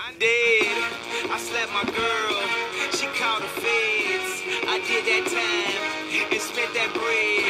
Dead. I slapped my girl, she called the feds. I did that time and spent that bread.